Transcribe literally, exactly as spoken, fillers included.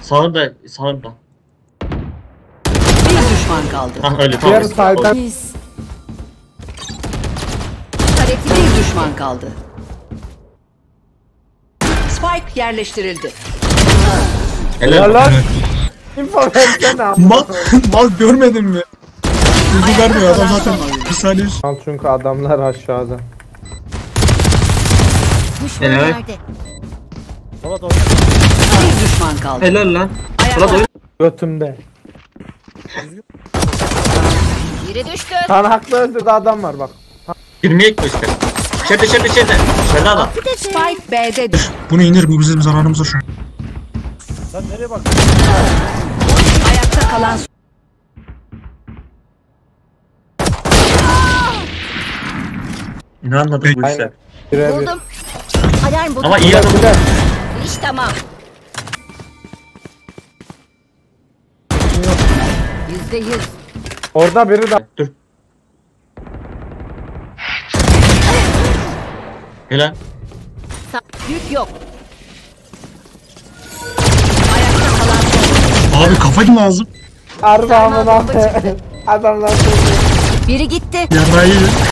Sağında, sağında. Bir düşman kaldı. Hah öyle Diğer tamam. saydan Biz. Bir düşman kaldı. Spike yerleştirildi. Helal. lan. İnfo versene ama. Mal, mal görmedin mi? Bilgi vermiyor adam zaten. Bir saniye. Al çünkü adamlar aşağıda. Düşman Helal. nerede? Bir düşman kaldı. Helal lan. Ayakta Ulan oyun. Götümde. Biri düştü. Tanaklı öldü de adam var bak. Girmeye gitme işte. İçeride içeride içeride. İçeride adam. Spike B'de düş. Bunu inir, bu bizim zararımıza şu an. Ayakta kalan Ne anladın bu işler? Aynen. Birebir. Buldum. Alarm buldum. Ama iyi adam. Bir de İş tamam. Yüzde yüz. orada biri de Dur. Helal. Sa- Yük yok. ayakta kalan Abi kafa gibi lazım. arda amına. Adamlar. Biri gitti. Yarrağı iyi.